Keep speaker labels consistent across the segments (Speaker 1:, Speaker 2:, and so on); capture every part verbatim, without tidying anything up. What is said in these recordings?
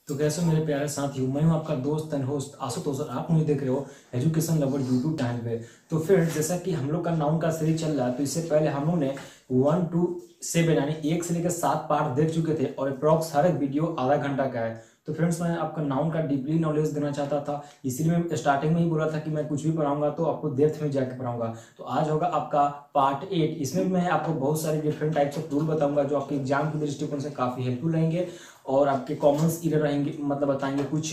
Speaker 1: तो कैसे हो मेरे प्यारे साथियों, मैं हूं आपका दोस्त एंड होस्ट आशुतोष और आप मुझे देख रहे हो एजुकेशन लवर यूट्यूब चैनल पे। तो फ्रेंड्स, जैसा कि हम लोग का नाउन का सीरीज चल रहा है, तो इससे पहले हम लोग ने वन टू सेवन यानी एक से लेकर सात पार्ट देख चुके थे और अप्रॉक्स हर एक वीडियो आधा घंटा का है। तो फ्रेंड्स, मैं आपका नाउन का डीपली नॉलेज देना चाहता था, इसीलिए मैं स्टार्टिंग में ही बोला था कि मैं कुछ भी पढ़ाऊंगा तो आपको डेप्थ में जाकर पढ़ाऊंगा। तो आज होगा आपका पार्ट एट। इसमें मैं आपको बहुत सारे डिफरेंट टाइप्स ऑफ टूल बताऊंगा जो आपके एग्जाम के दृष्टिकोण से काफी हेल्पफुल रहेंगे और आपके कॉमन्स इधर रहेंगे, मतलब बताएंगे कुछ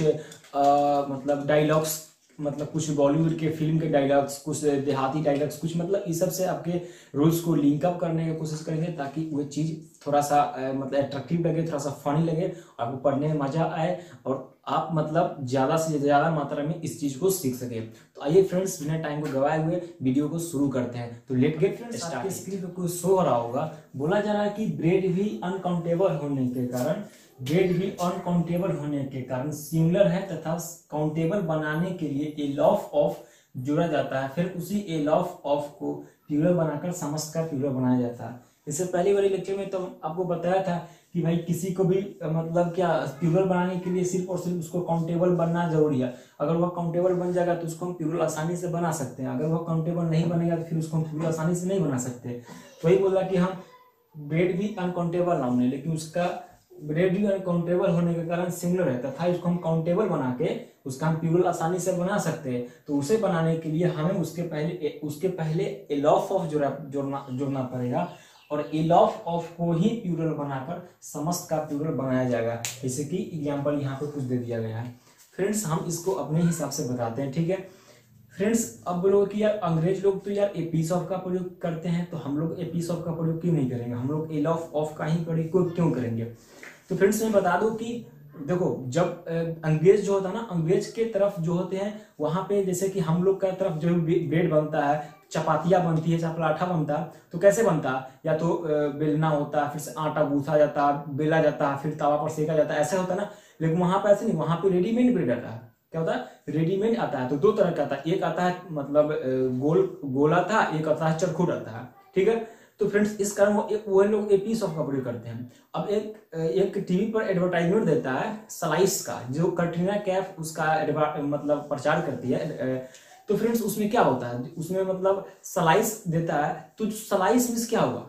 Speaker 1: आ, मतलब डायलॉग्स, मतलब कुछ बॉलीवुड के फिल्म के डायलॉग्स, कुछ देहाती डायलॉग्स, कुछ मतलब इस सब से आपके रूल्स को लिंक अप करने की कोशिश करेंगे ताकि वो चीज़ थोड़ा सा आ, मतलब अट्रैक्टिव लगे, थोड़ा सा फनी लगे, आपको पढ़ने में मजा आए और आप मतलब ज़्यादा से ज़्यादा मात्रा में इस चीज़ को सीख सके। तो आइए फ्रेंड्स, बिना टाइम को गवाए हुए वीडियो को शुरू करते हैं। तो लेट गेट फ्रेंड्स, आपके स्क्रीन पे कुछ शो हो रहा होगा, बोला जा रहा है कि ब्रेड भी अनकाउंटेबल होने के कारण ब्रेड भी अनकाउंटेबल होने के कारण सिंगुलर है तथा काउंटेबल बनाने के लिए ए लॉफ ऑफ जोड़ा जाता है, फिर उसी ए लॉफ ऑफ को प्लूरल बनाकर समस्त का प्लूरल बनाया जाता है। इससे पहले वाले लेक्चर में तो आपको बताया था कि भाई किसी को भी मतलब क्या प्लूरल बनाने के लिए सिर्फ और सिर्फ उसको काउंटेबल बनना जरूरी है। अगर वह काउंटेबल बन जाएगा तो उसको हम प्लूरल आसानी से बना सकते हैं, अगर वह काउंटेबल नहीं बनेगा तो फिर उसको हम प्लूरल आसानी से नहीं बना सकते। वही बोला कि हम ब्रेड भी अनकाउंटेबल नाउन है, लेकिन उसका ब्रेड भी अनकाउंटेबल होने के कारण सिंगुलर है तथा इसको हम काउंटेबल बना के उसका हम प्लूरल आसानी से बना सकते हैं। तो उसे बनाने के लिए हमें उसके पहले उसके पहले ए लॉफ ऑफ जोड़ना जोड़ना पड़ेगा और ए लॉफ ऑफ को ही प्लूरल बनाकर समस्त का प्लूरल बनाया जाएगा। जैसे कि एग्जाम्पल यहाँ पे कुछ दे दिया गया है। फ्रेंड्स, हम इसको अपने हिसाब से बताते हैं, ठीक है फ्रेंड्स। अब बोलो कि यार अंग्रेज लोग तो यार ए पीस ऑफ का प्रयोग करते हैं, तो हम लोग ए पीस ऑफ का प्रयोग क्यों नहीं करेंगे, हम लोग ए लॉफ ऑफ का ही प्रयोग क्यों करेंगे। तो फ्रेंड्स, मैं बता दूं कि देखो, जब अंग्रेज जो होता है ना, अंग्रेज के तरफ जो होते हैं वहां पे जैसे कि हम लोग का तरफ जो ब्रेड बनता है, चपातियां बनती है, चाहे पराठा बनता है, तो कैसे बनता है, या तो बेलना होता है, फिर से आटा गूंथा जाता है, बेला जाता है, फिर तवा पर सेका जाता है, ऐसा होता है ना। लेकिन वहां पे ऐसे नहीं, वहां पे रेडीमेड ब्रेड आता है। क्या होता है, रेडीमेड आता है। तो दो तरह का आता है, एक आता है मतलब गोल गोला था, एक आता है चरखुट आता है, ठीक है। तो फ्रेंड्स, इस कारण वो वो लोग ए पीस ऑफ का प्रयोग करते हैं। अब एक एक टीवी पर एडवर्टाइजमेंट देता है स्लाइस का, जो कटरीना कैफ उसका मतलब प्रचार करती है। तो फ्रेंड्स, उसमें क्या होता है, उसमें मतलब स्लाइस देता है, तो स्लाइस मींस क्या हुआ,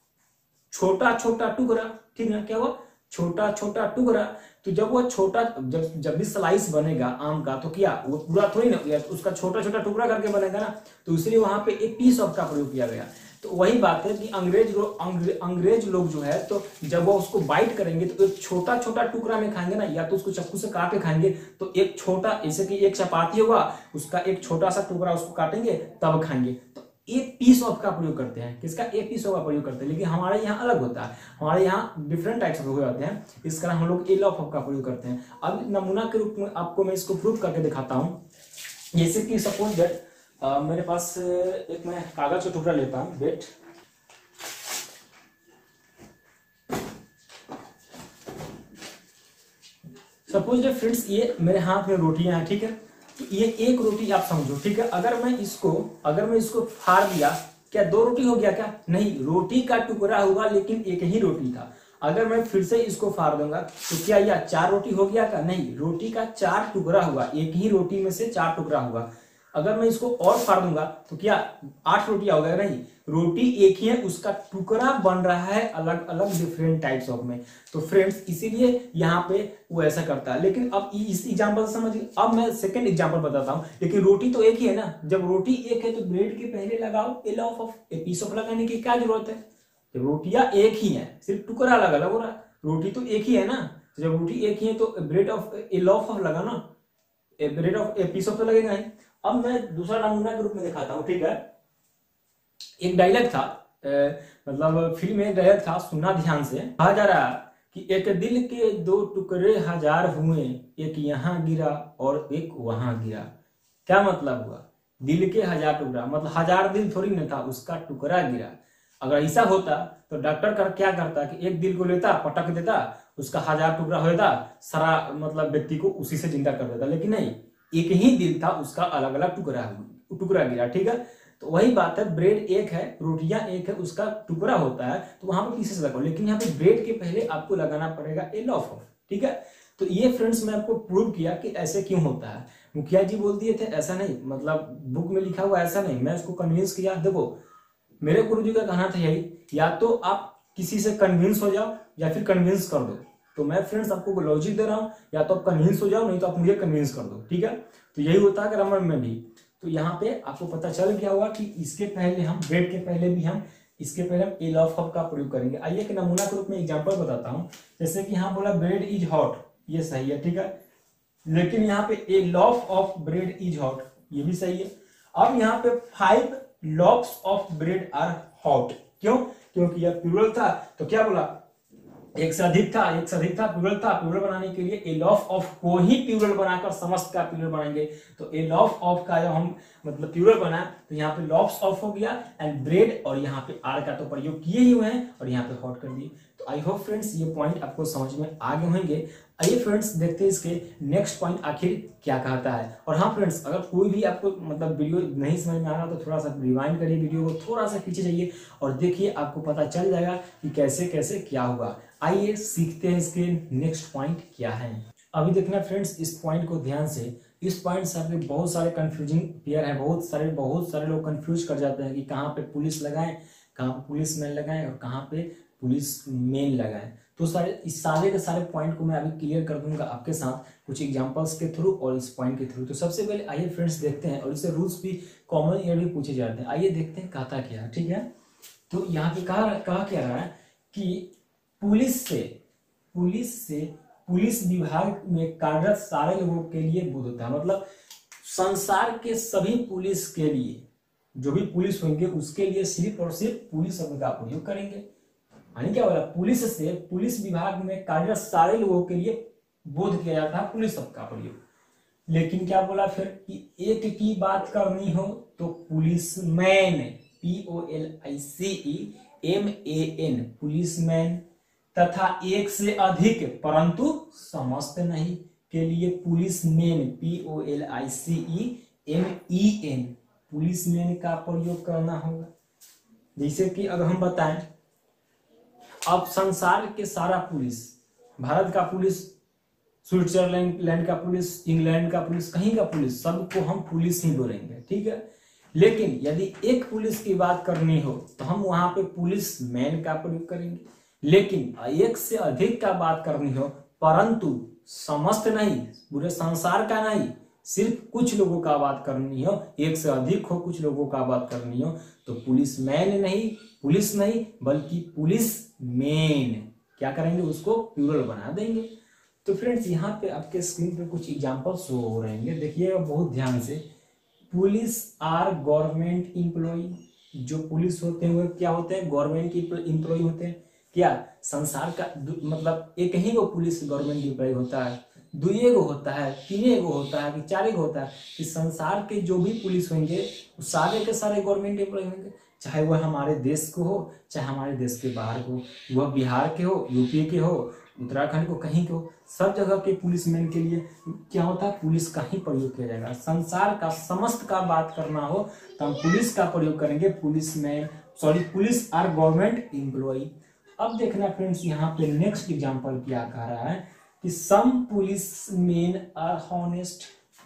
Speaker 1: छोटा छोटा टुकड़ा, ठीक है। क्या हुआ, छोटा छोटा टुकड़ा। तो जब वो छोटा जब जब भी स्लाइस बनेगा आम का, तो क्या वो पूरा थोड़ी ना, उसका छोटा छोटा टुकड़ा करके बनेगा ना, तो इसलिए वहां पे एक पीस ऑफ का प्रयोग किया गया। तो वही बात है कि अंग्रेज लोग अंग्रे, अंग्रेज लोग जो है, तो जब वो उसको बाइट करेंगे तो एक छोटा छोटा टुकड़ा में खाएंगे ना, या तो उसको चाकू से काट के खाएंगे, तो एक छोटा, जैसे कि एक चपाती होगा, उसका एक छोटा सा टुकड़ा उसको काटेंगे तब खाएंगे। तो एक पीस ऑफ का प्रयोग करते हैं, किसका, एक पीस ऑफ का प्रयोग करते हैं। लेकिन हमारे यहाँ अलग होता है, हमारे यहाँ डिफरेंट टाइप्स हो जाते हैं, इस कारण हम लोग ए लॉफ ऑफ का प्रयोग करते हैं। अब नमूना के रूप में आपको मैं इसको प्रूव करके दिखाता हूँ। जैसे कि सपोज दैट मेरे पास एक मैं कागज का टुकड़ा लेता हूँ, वेट, सपोज दैट फ्रेंड्स, ये मेरे हाथ में रोटियां हैं, ठीक है। तो ये एक रोटी आप समझो, ठीक है। अगर मैं इसको अगर मैं इसको फाड़ दिया, क्या दो रोटी हो गया क्या, नहीं, रोटी का टुकड़ा हुआ लेकिन एक ही रोटी था। अगर मैं फिर से इसको फाड़ दूंगा तो क्या यह चार रोटी हो गया क्या, नहीं, रोटी का चार टुकड़ा हुआ, एक ही रोटी में से चार टुकड़ा हुआ। अगर मैं इसको और फाड़ दूंगा तो क्या आठ रोटियां हो गया, नहीं, रोटी एक ही है, उसका टुकड़ा बन रहा है अलग अलग डिफरेंट टाइप्स ऑफ में। तो फ्रेंड्स, इसीलिए यहाँ पे वो ऐसा करता है। लेकिन अब इस एग्जांपल से समझिए, अब मैं सेकंड एग्जांपल बताता हूँ। लेकिन रोटी तो एक ही है ना, जब रोटी एक है तो ब्रेड के पहले लगाओ a loaf of, a piece of लगाने की क्या जरूरत है, जब रोटियां एक ही है, सिर्फ टुकड़ा अलग अलग हो रहा है, रोटी तो एक ही है ना। तो जब रोटी एक ही है तो bread of a loaf of लगा ना, bread of a piece of तो लगेगा ही। अब मैं दूसरा नमूना के रूप में दिखाता हूँ, ठीक है। एक डायलॉग था, ए, मतलब फिल्म में एक डायलॉग था, सुनना ध्यान से। कहा जा रहा कि एक दिल के दो टुकड़े हजार हुए, एक यहाँ गिरा और एक वहां गिरा। क्या मतलब हुआ, दिल के हजार टुकड़ा, मतलब हजार दिल थोड़ी न था, उसका टुकड़ा गिरा। अगर ऐसा होता तो डॉक्टर कर क्या करता कि एक दिल को लेता, पटक देता, उसका हजार टुकड़ा हो जाता, सारा मतलब व्यक्ति को उसी से जिंदा कर देता। लेकिन नहीं, एक ही दिल था, उसका अलग अलग टुकड़ा टुकड़ा गिरा, ठीक है। तो वही बात है, ब्रेड एक है, रोटियां एक है, उसका टुकड़ा होता है, तो वहां पर पीसेस लगाओ। लेकिन यहाँ पे ब्रेड के पहले आपको लगाना पड़ेगा ए लॉफ ऑफ, ठीक है। तो ये फ्रेंड्स मैं आपको प्रूव किया कि ऐसे क्यों होता है। मुखिया जी बोल दिए थे ऐसा नहीं, मतलब बुक में लिखा हुआ ऐसा नहीं, मैं उसको कन्विंस किया। देखो मेरे गुरु जी का कहना था यही, या तो आप किसी से कन्विंस हो जाओ या फिर कन्विंस कर दो। तो मैं फ्रेंड्स आपको लॉजिक दे रहा हूँ, या तो आप कन्विंस हो जाओ, नहीं तो आप मुझे कन्विंस कर दो, ठीक है। तो यही होता है ग्रामर में भी। तो यहाँ पे आपको पता चल गया होगा कि इसके पहले हम ब्रेड के पहले भी हम इसके पहले हम ए लॉफ ऑफ का प्रयोग करेंगे। आइए एक नमूना के रूप में एग्जांपल बताता हूँ। जैसे कि यहाँ बोला ब्रेड इज हॉट, ये सही है, ठीक है, लेकिन यहाँ पे a loaf of bread is hot, ये भी सही है। अब यहाँ पे five loafs of bread are hot, क्यों? क्योंकि यह प्लूरल था, तो क्या बोला, एक से अधिक था, एक से अधिक था, प्लूरल था। प्लूरल बनाने के लिए ए लॉफ ऑफ को ही प्लूरल बनाकर समस्त का प्लूरल बनाएंगे। तो ए लॉफ ऑफ का जब हम मतलब प्लूरल बना तो यहाँ पे लॉफ्स ऑफ हो गया एंड ब्रेड, और यहाँ पे आर का तो प्रयोग किए ही हुए हैं और यहाँ पे हॉट कर दिए। तो आई होप फ्रेंड्स ये पॉइंट आपको समझ में आ गए होंगे। आइए फ्रेंड्स देखते हैं इसके नेक्स्ट पॉइंट आखिर क्या कहता है। और हाँ फ्रेंड्स, अगर कोई भी आपको मतलब वीडियो नहीं समझ में आ रहा तो थोड़ा सा रिवाइंड करिए वीडियो को, थोड़ा सा पीछे जाइए और देखिए, आपको पता चल जाएगा कि कैसे कैसे क्या हुआ। आइए सीखते हैं इसके नेक्स्ट पॉइंट क्या है। अभी देखना फ्रेंड्स इस पॉइंट को ध्यान से, इस पॉइंट से आपके बहुत सारे कंफ्यूजिंग पेयर है, बहुत सारे बहुत सारे लोग कंफ्यूज कर जाते हैं कि कहाँ पे पुलिस लगाएं, कहाँ पे पुलिस मैन लगाएं और कहाँ पे पुलिस मेन लगाएं। तो सारे इस सारे के सारे पॉइंट को मैं अभी क्लियर कर दूंगा आपके साथ कुछ एग्जांपल्स के थ्रू और इस पॉइंट के थ्रू। तो सबसे पहले आइए फ्रेंड्स देखते हैं, और इससे रूल्स भी कॉमन ईयर भी पूछे जाते हैं। आइए देखते हैं कहता क्या है, ठीक है। तो यहाँ पे कहा कहा क्या रहा है कि पुलिस से पुलिस से पुलिस विभाग में कार्यरत सारे लोगों के लिए बोध होता है, मतलब संसार के सभी पुलिस के लिए, जो भी पुलिस होंगे उसके लिए सिर्फ और सिर्फ पुलिस शब्द का प्रयोग करेंगे। यानी क्या बोला, पुलिस से पुलिस विभाग में कार्यरत सारे लोगों के लिए बोध किया जाता है पुलिस शब्द का प्रयोग। लेकिन क्या बोला फिर कि एक की बात करनी हो तो policeman, P O L I C E M A N, policeman, तथा एक से अधिक परंतु समस्त नहीं के लिए policemen, P O L I C E M E N, policemen का प्रयोग करना होगा। जैसे कि अगर हम बताएं, अब संसार के सारा पुलिस, भारत का पुलिस, स्विट्जरलैंड का पुलिस, इंग्लैंड का पुलिस, कहीं का पुलिस, सबको हम पुलिस ही बोलेंगे, ठीक है। लेकिन यदि एक पुलिस की बात करनी हो तो हम वहां पे पुलिस मैन का प्रयोग करेंगे। लेकिन एक से अधिक का बात करनी हो, परंतु समस्त नहीं, पूरे संसार का नहीं, सिर्फ कुछ लोगों का बात करनी हो, एक से अधिक हो कुछ लोगों का बात करनी हो, तो पुलिस मैन नहीं, पुलिस नहीं बल्कि पुलिस मेन क्या करेंगे, उसको प्लूरल बना देंगे। तो फ्रेंड्स यहाँ पे आपके स्क्रीन पे कुछ एग्जांपल शो हो रहे हैं, देखिएगा बहुत ध्यान से। पुलिस आर गवर्नमेंट एम्प्लॉय, जो पुलिस होते हैं वो क्या होते हैं, गवर्नमेंट एम्प्लॉय होते हैं। क्या संसार का मतलब एक ही वो पुलिस गवर्नमेंट एम्प्लॉय होता है, दुए गो होता है, तीने गो होता है कि चारे गो होता है, कि संसार के जो भी पुलिस होंगे वो सारे के सारे गवर्नमेंट एम्प्लॉय होंगे, चाहे वह हमारे देश को हो चाहे हमारे देश के बाहर को, वह बिहार के हो, यूपी के हो, उत्तराखंड को, कहीं के हो, सब जगह के पुलिसमैन के लिए क्या होता है, पुलिस का ही प्रयोग किया जाएगा। संसार का समस्त का बात करना हो तो हम पुलिस का प्रयोग करेंगे, policeman, sorry police are government employ. अब देखना फ्रेंड्स यहाँ पे नेक्स्ट एग्जांपल क्या कह रहा है कि सम पुलिसमैन आर हॉनेस्ट,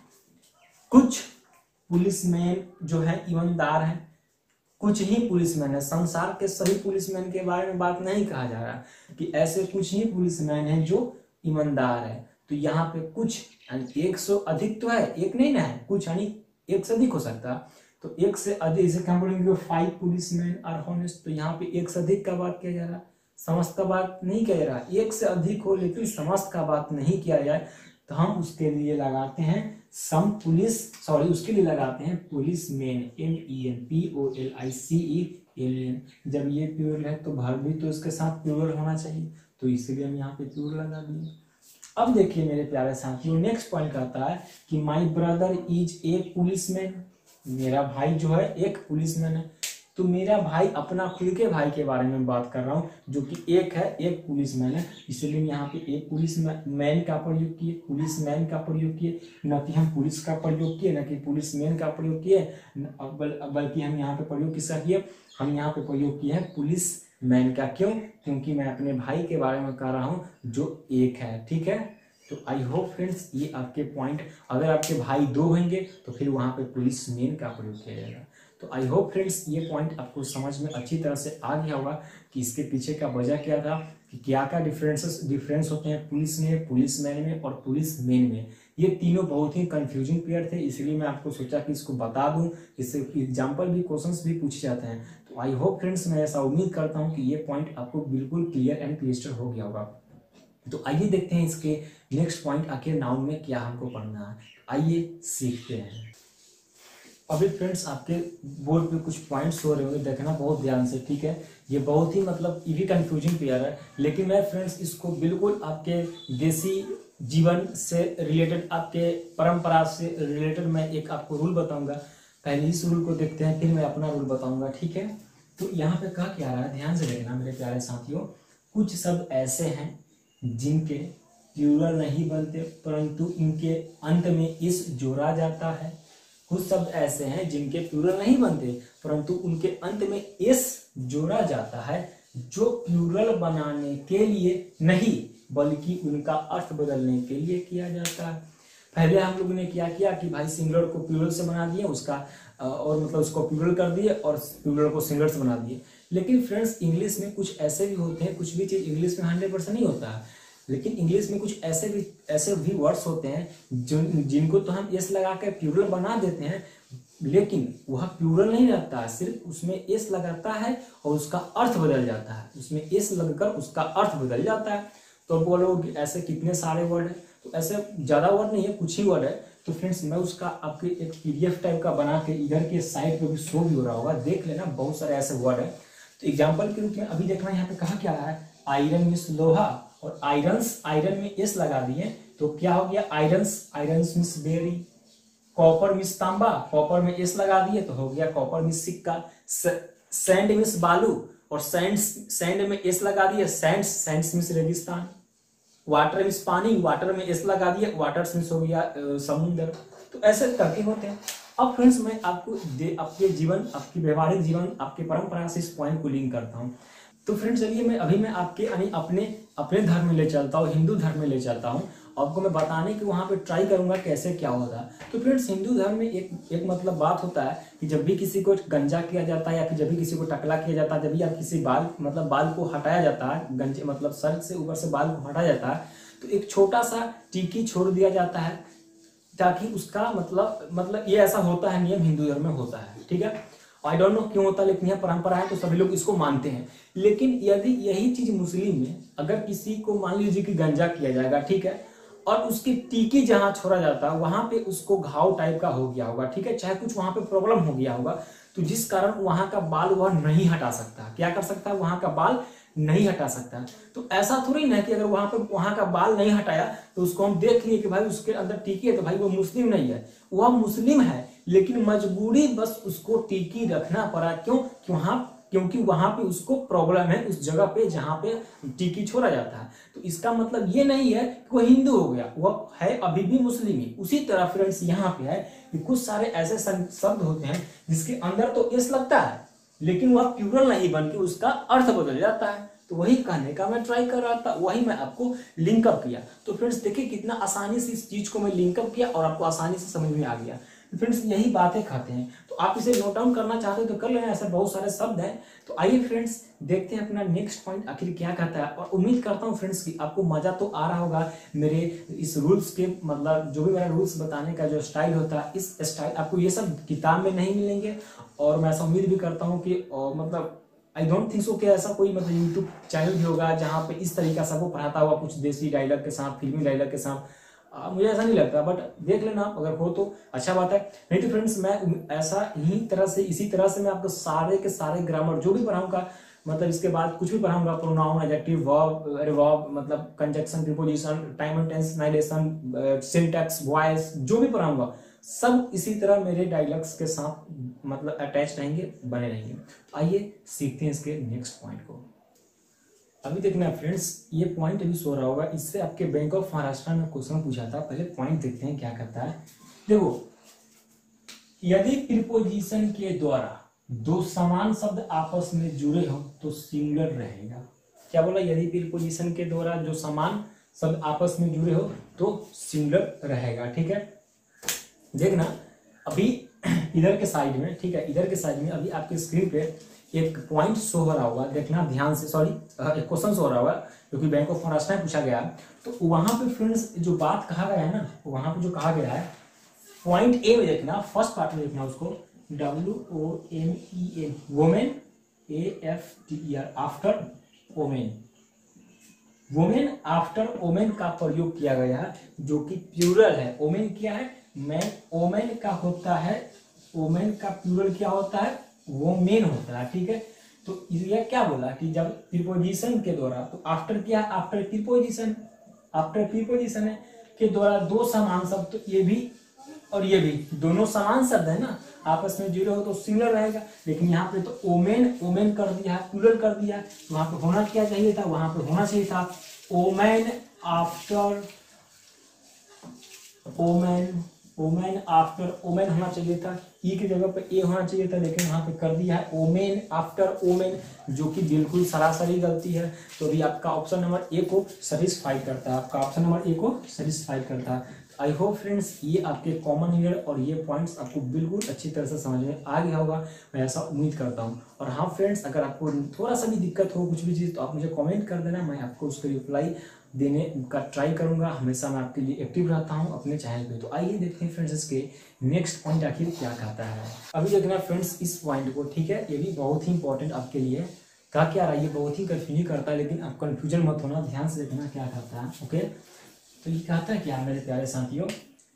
Speaker 1: कुछ पुलिसमैन जो है ईमानदार हैं, कुछ ही पुलिसमैन है, संसार के सभी पुलिसमैन के बारे में बात नहीं कहा जा रहा कि ऐसे कुछ ही पुलिसमैन हैं जो ईमानदार है। तो यहाँ पे कुछ यानी एक से अधिक तो है, एक नहीं ना है, कुछ यानी एक से अधिक हो सकता है। तो एक से अधिक, जैसे हम बोलेंगे फाइव पुलिसमैन आर हॉनेस्ट, तो यहाँ पे एक से अधिक का बात किया जा रहा है, समस्त का बात नहीं किया जा रहा। एक से अधिक हो लेकिन समस्त का बात नहीं किया जाए तो हम उसके लिए लगाते हैं सम पुलिस, सॉरी उसके लिए लगाते हैं policeman, M E N, P O L I C E L N. जब ये प्लूरल है तो वर्ब भी तो इसके साथ प्लूरल होना चाहिए, तो इसलिए हम यहाँ पे प्लूरल लगा दिए। अब देखिए मेरे प्यारे साथियों, नेक्स्ट पॉइंट कहता है कि my brother is a policeman, मेरा भाई जो है एक पुलिसमैन है। तो मेरा भाई, अपना खुद के भाई के बारे में बात कर रहा हूँ जो कि एक है, एक पुलिसमैन है, इसलिए यहाँ पे एक पुलिस मैन का प्रयोग किए, पुलिस मैन का प्रयोग किए, न कि हम पुलिस का प्रयोग किए, न कि पुलिस मैन का प्रयोग किए, बल्कि हम यहाँ पे प्रयोग किसका किए, हम यहाँ पे प्रयोग किए हैं पुलिस मैन का। क्यों? क्योंकि मैं अपने भाई के बारे में कह रहा हूँ जो एक है, ठीक है। तो आई होप फ्रेंड्स ये आपके पॉइंट, अगर आपके भाई दो होंगे तो फिर वहाँ पे पुलिस मेन का प्रयोग किया जाएगा। तो आई होप फ्रेंड्स ये पॉइंट आपको समझ में अच्छी तरह से आ गया होगा कि इसके पीछे का वजह क्या था, कि क्या क्या डिफरेंसेस डिफरेंस होते हैं पुलिस में, पुलिस मैन में और पुलिस मेन में। ये तीनों बहुत ही कंफ्यूजिंग पेयर थे, इसलिए मैं आपको सोचा कि इसको बता दूं, इससे एग्जाम्पल भी क्वेश्चंस भी पूछे जाते हैं। तो आई होप फ्रेंड्स मैं ऐसा उम्मीद करता हूँ कि ये पॉइंट आपको बिल्कुल क्लियर एंड क्लिस्टर हो गया होगा। तो आइए देखते हैं इसके नेक्स्ट पॉइंट, आखिर नाउन में क्या हमको पढ़ना है, आइए सीखते हैं। अभी फ्रेंड्स आपके बोर्ड पे कुछ पॉइंट्स हो रहे होंगे, देखना बहुत ध्यान से, ठीक है। ये बहुत ही मतलब ये भी कंफ्यूजिंग पेयर है, लेकिन मैं फ्रेंड्स इसको बिल्कुल आपके देसी जीवन से रिलेटेड, आपके परंपरा से रिलेटेड मैं एक आपको रूल बताऊंगा। पहले इस रूल को देखते हैं, फिर मैं अपना रूल बताऊंगा, ठीक है। तो यहाँ पे कहा क्या रहा है, ध्यान से देखना मेरे प्यारे साथियों। कुछ शब्द ऐसे हैं जिनके प्लूरल नहीं बनते परंतु इनके अंत में इस जोड़ा जाता है। कुछ शब्द ऐसे हैं जिनके प्लूरल नहीं बनते परंतु उनके अंत में एस जोड़ा जाता है, जो प्लूरल बनाने के लिए नहीं बल्कि उनका अर्थ बदलने के लिए किया जाता है। पहले हम लोग ने क्या किया कि भाई सिंगुलर को प्लूरल से बना दिए, उसका और मतलब उसको प्लूरल कर दिए और प्लूरल को सिंगुलर से बना दिए। लेकिन फ्रेंड्स इंग्लिश में कुछ ऐसे भी होते हैं, कुछ भी चीज इंग्लिश में हंड्रेड परसेंट नहीं होता है, लेकिन इंग्लिश में कुछ ऐसे भी ऐसे भी वर्ड्स होते हैं जो जिनको तो हम एस लगा कर प्लूरल बना देते हैं, लेकिन वह प्लूरल नहीं रहता है, सिर्फ उसमें एस लगाता है और उसका अर्थ बदल जाता है, उसमें एस लगकर उसका अर्थ बदल जाता है। तो बोलो ऐसे कितने सारे वर्ड है, तो ऐसे ज्यादा वर्ड नहीं है, कुछ ही वर्ड है। तो फ्रेंड्स मैं उसका आपके एक पीडीएफ टाइप का बना के इधर के साइड पे भी शो भी हो रहा होगा, देख लेना, बहुत सारे ऐसे वर्ड है। तो एग्जाम्पल के रूप में अभी देखना, यहाँ पे कहा क्या रहा है, आयरन मीन्स लोहा, और आयरन्स आयरन में एस लगा दिए तो क्या हो गया, आयरन्स आयरन्स मीन्स बेरी। कॉपर मीन्स तांबा, कॉपर में एस लगा दिए तो हो गया कॉपर मीन्स सिक्का। सैंड मीन्स बालू, और सैंड सैंड में एस लगा दिए, सैंड्स सैंड्स मीन्स रेगिस्तान। वाटर मीन्स पानी, वाटर में एस लगा दिए, वाटर मीन्स हो गया समुद्र। तो ऐसे करके होते हैं। अब फ्रेंड्स मैं आपको आपके जीवन, आपकी व्यवहारिक जीवन, आपके परंपरा से इस पॉइंट को लिंक करता हूँ। तो फ्रेंड्स चलिए मैं अभी मैं आपके यानी अपने अपने धर्म में ले चलता हूँ, हिंदू धर्म में ले चलता हूँ, आपको मैं बताने की वहाँ पे ट्राई करूंगा कैसे क्या होता है। तो फ्रेंड्स हिंदू धर्म में एक एक मतलब बात होता है कि जब भी किसी को गंजा किया जाता है या फिर जब भी किसी को टकला किया जाता है, जब भी आप किसी बाल मतलब बाल को हटाया जाता है, गंजे मतलब सर से ऊपर से बाल को हटाया जाता है, तो एक छोटा सा टीकी छोड़ दिया जाता है, ताकि उसका मतलब मतलब ये ऐसा होता है, नियम हिंदू धर्म में होता है, ठीक है। आई डोंट नो क्यों होता है, लेकिन यह परंपरा है तो सभी लोग इसको मानते हैं। लेकिन यदि यही चीज मुस्लिम में अगर किसी को मान लीजिए कि गंजा किया जाएगा, ठीक है, और उसकी टीकी जहां छोड़ा जाता है वहां पे उसको घाव टाइप का हो गया होगा, ठीक है, चाहे कुछ वहां पे प्रॉब्लम हो गया होगा, तो जिस कारण वहां का बाल वह नहीं हटा सकता। क्या कर सकता है, वहां का बाल नहीं हटा सकता। तो ऐसा थोड़ी ना कि अगर वहां पे वहां का बाल नहीं हटाया तो उसको हम देख लिए कि भाई उसके अंदर टीकी है तो भाई वो मुस्लिम नहीं है, वह मुस्लिम है, लेकिन मजबूरी बस उसको टीकी रखना पड़ा। क्यों, कि वहां क्योंकि वहां पे उसको प्रॉब्लम है उस जगह पे जहां पे टीकी छोड़ा जाता है। तो इसका मतलब ये नहीं है कि वो हिंदू हो गया, वह है अभी भी मुस्लिम ही। उसी तरह फ्रेंड्स यहाँ पे है कि कुछ सारे ऐसे शब्द होते हैं जिसके अंदर तो एस लगता है लेकिन वह प्लूरल नहीं बन के उसका अर्थ बदल जाता है। तो वही कहने का मैं ट्राई कर रहा था, वही मैं आपको लिंकअप किया। तो फ्रेंड्स देखिए कितना आसानी से इस चीज को मैं लिंकअप किया और आपको आसानी से समझ में आ गया। फ्रेंड्स यही बातें खाते हैं, तो आप इसे नोट डाउन करना चाहते हो तो कर लेना, ऐसे बहुत सारे शब्द हैं। तो आइए फ्रेंड्स देखते हैं अपना नेक्स्ट पॉइंट आखिर क्या कहता है। और उम्मीद करता हूँ फ्रेंड्स कि आपको मजा तो आ रहा होगा मेरे इस रूल्स के, मतलब जो भी मेरा रूल्स बताने का जो स्टाइल होता है, इस स्टाइल आपको ये सब किताब में नहीं मिलेंगे। और मैं ऐसा उम्मीद भी करता हूँ कि और मतलब आई डोंट थिंक सो कि ऐसा कोई मतलब यूट्यूब चैनल भी होगा जहाँ पे इस तरीका से वो पढ़ाता हुआ कुछ देसी डायलॉग के साथ, फिल्मी डायलॉग के साथ। आ, मुझे ऐसा नहीं लगता, बट देख लेना अगर हो तो अच्छा बात है, नहीं तो फ्रेंड्स मैं ऐसा ही तरह से इसी तरह से मैं आपको सारे के सारे ग्रामर जो भी पढ़ाऊंगा, मतलब इसके बाद कुछ भी पढ़ाऊंगा, प्रोनाउन, एडजेक्टिव, वर्ब, वर्ब मतलब conjunction, preposition, time and tense, narration, syntax, voice, जो भी पढ़ाऊंगा सब इसी तरह मेरे डायलॉग्स के साथ मतलब अटैच रहेंगे, बने रहेंगे। आइए सीखते हैं इसके नेक्स्ट पॉइंट को। अभी देखना फ्रेंड्स, ये पॉइंट अभी सो रहा होगा, इससे आपके बैंक ऑफ महाराष्ट्र में क्वेश्चन पूछा था। पहले पॉइंट देखते हैं क्या करता है। देखो, यदि प्रीपोजिशन के द्वारा दो समान शब्द आपस में जुड़े हो तो सिंगुलर रहेगा। क्या बोला, यदि प्रीपोजिशन के द्वारा जो समान सब आपस में जुड़े हो तो सिंगुलर रहेगा। ठीक है, देखना अभी इधर के साइड में, ठीक है, इधर के साइड में अभी आपके स्क्रीन पे एक पॉइंट शो हो रहा होगा, देखना ध्यान से, सॉरी एक क्वेश्चन शो हो रहा होगा क्योंकि बैंक ऑफ महाराष्ट्र में पूछा गया। तो वहां पे फ्रेंड्स जो बात कहा गया है ना, वहां पे जो कहा गया है पॉइंट ए में देखना, फर्स्ट पार्ट में देखना उसको, W O M E N, women, A F T E R, after women, women after women का प्रयोग किया गया है जो कि प्लूरल है। ओमेन क्या है, मैन, ओमेन का होता है, ओमेन का प्लूरल क्या होता है, वोमेन होता है। ठीक है, तो ये क्या बोला कि जब प्रीपोजिशन के द्वारा, तो आफ्टर क्या है, आफ्टर प्रीपोजिशन, आफ्टर प्रीपोजिशन है के द्वारा दो समान शब्द, तो ये भी और ये भी दोनों समान शब्द है ना, आपस में जुड़े हो तो सिंगुलर रहेगा। लेकिन यहाँ पे तो ओमेन, ओमेन कर दिया है, प्लूरल कर दिया है, तो वहां पे होना क्या चाहिए था, वहां पे होना चाहिए था women after, women, women after women होना चाहिए था, ई की जगह पे ए होना चाहिए था, लेकिन वहां पे कर दिया है ओमेन आफ्टर ओमेन, जो कि बिल्कुल सरासरी गलती है। तो अभी आपका ऑप्शन नंबर ए को सेटिस्फाई करता है, आपका ऑप्शन नंबर ए को सेटिस्फाई करता है। आई होप फ्रेंड्स ये आपके कॉमन ईयर और ये पॉइंट्स आपको बिल्कुल अच्छी तरह से समझ में आ गया होगा, मैं ऐसा उम्मीद करता हूँ। और हाँ फ्रेंड्स, अगर आपको थोड़ा सा भी दिक्कत हो कुछ भी चीज़, तो आप मुझे कमेंट कर देना, मैं आपको उसके रिप्लाई देने का ट्राई करूंगा। हमेशा मैं आपके लिए एक्टिव रहता हूं अपने चैनल पे। तो आइए देखते हैं फ्रेंड्स इसके नेक्स्ट पॉइंट आखिर क्या कहता है। अभी देखना फ्रेंड्स इस पॉइंट को, ठीक है, ये भी बहुत ही इंपॉर्टेंट आपके लिए। कहा क्या रहा है, ये बहुत ही कंफ्यूजिंग करता है, लेकिन आप कंफ्यूजन मत होना, ध्यान से देखना क्या कहता है। ओके, तो ये कहता है क्या मेरे प्यारे साथियों,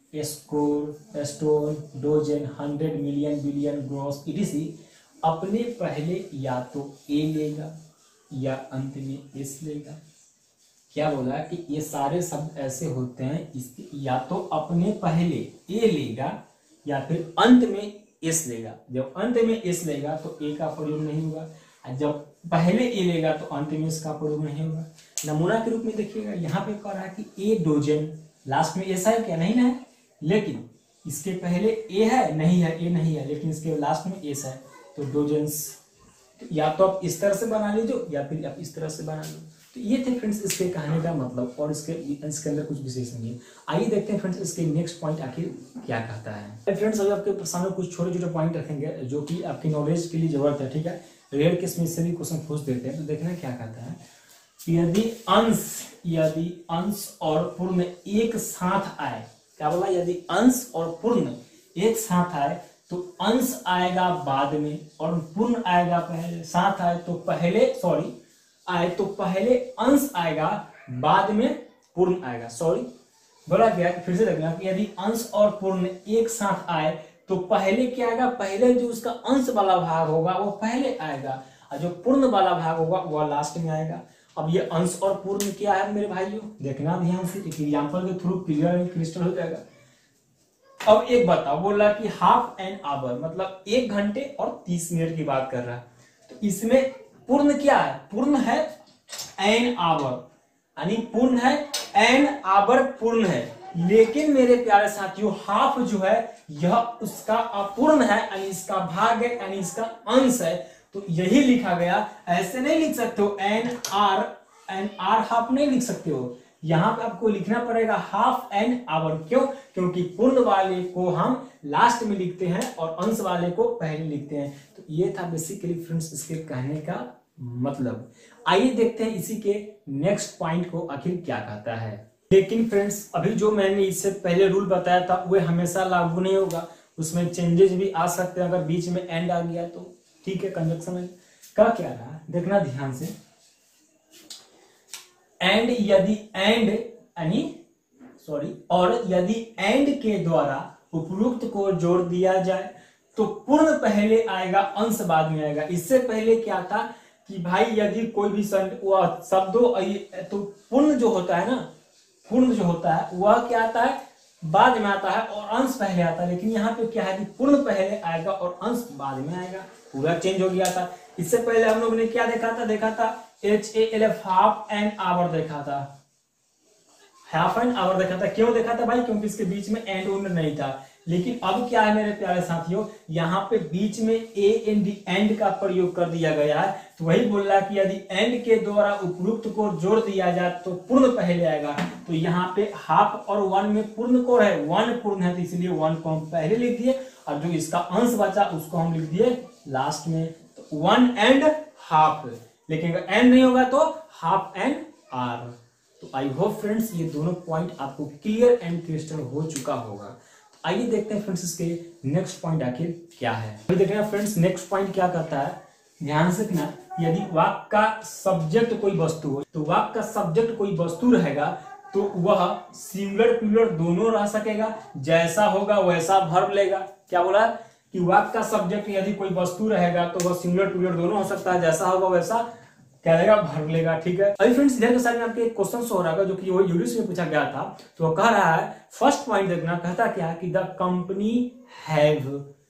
Speaker 1: score, stone, dozen, hundred, million, billion, gross, E T C अपने पहले या तो ए लेगा या अंत में एस लेगा। क्या बोला कि ये सारे शब्द ऐसे होते हैं, इसके या तो अपने पहले ए लेगा या फिर अंत में एस लेगा। जब अंत में एस लेगा तो ए का प्रयोग नहीं होगा, और जब पहले ए लेगा तो अंत में इसका प्रयोग नहीं होगा। नमूना के रूप में देखिएगा, यहाँ पे कह रहा है कि ए डोजन, लास्ट में एस है क्या, नहीं ना है, लेकिन इसके पहले ए है, नहीं है, ए नहीं है, लेकिन इसके लास्ट में एस है, तो डोजन्स। तो या तो आप इस तरह से बना लीजिए या फिर आप इस तरह से बना लो। तो ये थे फ्रेंड्स इसके कहने का मतलब, और इसके इसके अंदर कुछ विशेष नहीं है। आइए देखते हैं फ्रेंड्स इसके नेक्स्ट पॉइंट आखिर क्या कहता है। फ्रेंड्स अभी आपके सामने कुछ छोटे छोटे पॉइंट रखेंगे जो कि आपकी नॉलेज के लिए जरूरत है, ठीक है। रेयर केस में इससे भी क्वेश्चन पूछ देते हैं, तो देखना क्या कहता है। यदि अंश यदि अंश और पूर्ण एक साथ आए, क्या बोला, यदि अंश और पूर्ण एक साथ आए तो अंश आएगा बाद में और पूर्ण आएगा पहले। साथ आए तो पहले सॉरी आए तो पहले अंश आएगा, बाद में पूर्ण आएगा। सॉरी बोला क्या, फिर से देखना कि यदि अंश और पूर्ण एक साथ आए तो पहले क्या आएगा, पहले जो उसका अंश वाला भाग होगा वो पहले आएगा, और जो पूर्ण वाला भाग होगा वह लास्ट में आएगा। अब ये अंश और पूर्ण क्या है मेरे भाइयों, देखना ध्यान से, एक एग्जांपल के थ्रू क्लियर क्रिस्टल हो जाएगा। अब एक बताओ, बोला कि हाफ एन आवर मतलब एक घंटे और तीस मिनट की बात कर रहा है, तो इसमें पूर्ण क्या है, पूर्ण है एन आवर, यानी पूर्ण है एन आवर पूर्ण है, लेकिन मेरे प्यारे साथियों हाफ जो है यह उसका अपूर्ण है, यानी इसका भाग है, यानी इसका अंश है। तो यही लिखा गया, ऐसे नहीं लिख सकते हो N R, N R half नहीं लिख सकते हो, यहां पे आपको लिखना पड़ेगा हाफ एन आवर। क्यों, क्योंकि पूर्ण वाले को हम लास्ट में लिखते हैं और अंश वाले को पहले लिखते हैं। तो ये था बेसिकली फ्रेंड्स इसके कहने का मतलब। आइए देखते हैं इसी के नेक्स्ट पॉइंट को आखिर क्या कहता है। लेकिन फ्रेंड्स अभी जो मैंने इससे पहले रूल बताया था वह हमेशा लागू नहीं होगा, उसमें चेंजेस भी आ सकते हैं। अगर बीच में एंड आ गया तो ठीक है, कंजक्शन में का क्या रहा देखना ध्यान से। एंड यदि एंड यानी सॉरी और यदि एंड के द्वारा उपयुक्त को जोड़ दिया जाए तो पूर्ण पहले आएगा, अंश बाद में आएगा। इससे पहले क्या था कि भाई यदि कोई भी शब्दों तो पूर्ण जो होता है ना, पूर्ण जो होता है वह क्या आता है, बाद में आता है और अंश पहले आता है। लेकिन यहाँ पे क्या है कि पूर्ण पहले आएगा और अंश बाद में आएगा, पूरा चेंज हो गया था। इससे पहले हम लोग ने क्या देखा था, देखा था H A L F half an hour देखा था, हाफ एन आवर देखा था। क्यों देखा था भाई? क्योंकि इसके बीच में एंड उंड नहीं था। लेकिन अब क्या है मेरे प्यारे साथियों, यहाँ पे बीच में ए एंड दी एंड का प्रयोग कर दिया गया है। तो वही बोल रहा है कि यदि एंड के द्वारा उपयुक्त को जोड़ दिया जाए तो पूर्ण पहले आएगा। तो यहाँ पे हाफ और वन में पूर्ण को है, वन पूर्ण है, तो इसलिए वन को हम पहले लिख दिए और जो इसका अंश बचा उसको हम लिख दिए लास्ट में। तो वन एंड हाफ, लेकिन अगर एंड नहीं होगा तो हाफ एंड आर। तो आई होप फ्रेंड्स ये दोनों पॉइंट आपको क्लियर एंड क्रिस्टल हो चुका होगा। आइए देखते हैं फ्रेंड्स इसके नेक्स्ट पॉइंट आखिर क्या है। अभी देखते हैं फ्रेंड्स नेक्स्ट पॉइंट क्या कहता है, ध्यान से देखना। यदि वाक्य का सब्जेक्ट कोई वस्तु हो, तो वाक्य का सब्जेक्ट कोई वस्तु रहेगा तो वह सिंगुलर प्लूरल दोनों रह सकेगा, जैसा होगा वैसा भर्ब लेगा। क्या बोला कि वाक्य का सब्जेक्ट यदि कोई वस्तु रहेगा तो वह सिंगुलर प्लूरल दोनों हो सकता है, जैसा होगा वैसा क्या लेगा, भर लेगा। ठीक है। अभी फ्रेंड्स इधर के साइड में आपके एक क्वेश्चन हो रहा है जो कि वो यूरिस में पूछा गया था। तो वो कह रहा है, फर्स्ट पॉइंट देखना, कहता क्या है कि the company have,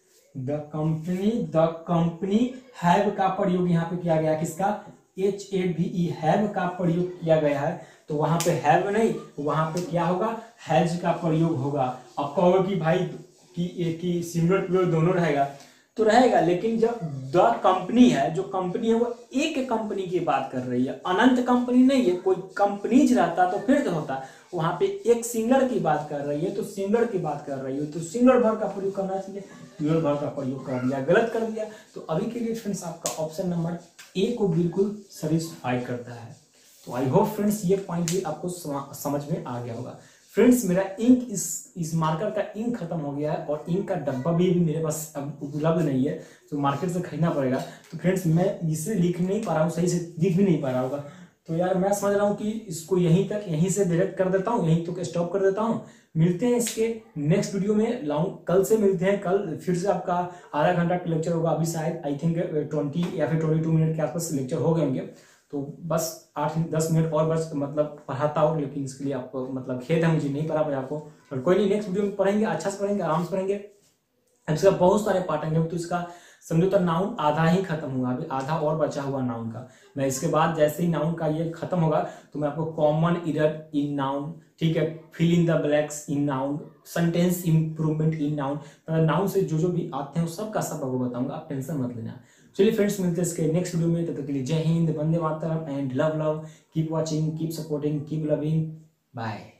Speaker 1: the company the company have का प्रयोग यहाँ पे किया गया, किसका, H A V E, have का प्रयोग किया गया है। तो वहां पे हैव नहीं, वहां पे क्या होगा, हैज का प्रयोग होगा। अब कहोगे कि भाई कि, कि सिंगुलर प्लूरल दोनों रहेगा, तो रहेगा, लेकिन जब द कंपनी है, जो कंपनी है वो एक कंपनी की बात कर रही है, अनंत कंपनी नहीं है। कोई कंपनीज रहता तो फिर क्या होता, वहां पे एक सिंगुलर की बात कर रही है तो सिंगुलर की बात कर रही है तो सिंगुलर वर्ब का प्रयोग करना चाहिए, प्लूरल वर्ब का प्रयोग कर दिया, गलत कर दिया। तो अभी के लिए फ्रेंड्स आपका ऑप्शन नंबर ए को बिल्कुल सेटिस्फाई करता है। तो आई होप फ्रेंड्स ये पॉइंट भी आपको समझ में आ गया होगा। फ्रेंड्स मेरा इंक इस इस मार्कर का इंक खत्म हो गया है और इंक का डब्बा भी, भी मेरे पास अब उपलब्ध नहीं है, तो मार्केट से खरीदना पड़ेगा। तो फ्रेंड्स मैं इसे लिख नहीं पा रहा हूँ, सही से दिख भी नहीं पा रहा होगा। तो यार मैं समझ रहा हूँ कि इसको यहीं तक, यहीं से डायरेक्ट कर देता हूँ, यहीं तक स्टॉप कर देता हूँ। मिलते हैं इसके नेक्स्ट वीडियो में, लाऊं कल से मिलते हैं। कल फिर से आपका आधा घंटा का लेक्चर होगा। अभी शायद आई थिंक ट्वेंटी या फिर ट्वेंटी टू मिनट के आसपास लेक्चर हो गए होंगे। तो बस आठ दस मिनट और बस मतलब पढ़ाता हूँ, लेकिन इसके लिए आपको मतलब खेद है, मुझे नहीं पढ़ा पाया आपको। और कोई नहीं, नेक्स्ट वीडियो में पढ़ेंगे, अच्छा से पढ़ेंगे, आराम से पढ़ेंगे। इसका बहुत सारे पार्ट आएंगे। तो इसका समझो तो नाउन आधा ही खत्म हुआ, अभी आधा और बचा हुआ नाउन का। मैं इसके बाद जैसे ही नाउन का ये खत्म होगा तो मैं आपको कॉमन एरर इन नाउन, ठीक है, fill in the blanks in noun, sentence improvement in noun, मतलब नाउन से जो जो भी आते हैं वो सब का सब आपको बताऊंगा, आप टेंशन मत लेना। चलिए फ्रेंड्स मिलते हैं इसके नेक्स्ट वीडियो में, तब तक के लिए जय हिंद, वंदे मातरम and love love, keep watching, keep supporting, keep loving, bye.